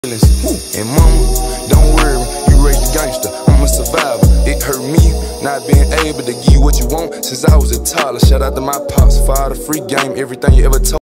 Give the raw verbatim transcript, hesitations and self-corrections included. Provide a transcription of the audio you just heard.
And mama, don't worry, you raised a gangster, I'm a survivor. It hurt me not being able to give you what you want since I was a toddler. Shout out to my pops for all the free game, everything you ever told.